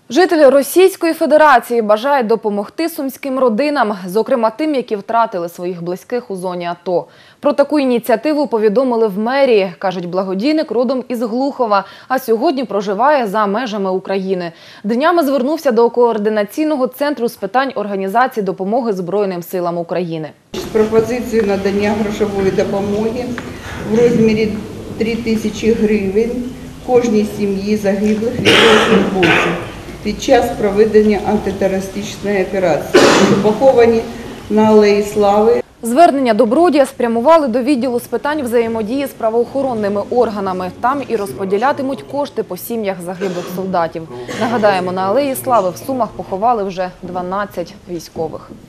Жителі Російської Федерації бажають допомогти сумським родинам, зокрема тим, які втратили своїх близьких у зоні АТО. Про таку ініціативу повідомили в мерії, кажуть, благодійник родом із Глухова, а сьогодні проживає за межами України. Днями звернувся до координаційного центру з питань організації допомоги Збройним силам України. З пропозицією надання грошової допомоги в розмірі 3 тисячі гривень кожній сім'ї загиблих військовослужбовців під час проведення антитерористичної операції, що поховані на Алеї Слави. Звернення добродія спрямували до відділу з питань взаємодії з правоохоронними органами. Там і розподілятимуть кошти по сім'ях загиблих солдатів. Нагадаємо, на Алеї Слави в Сумах поховали вже 12 військових.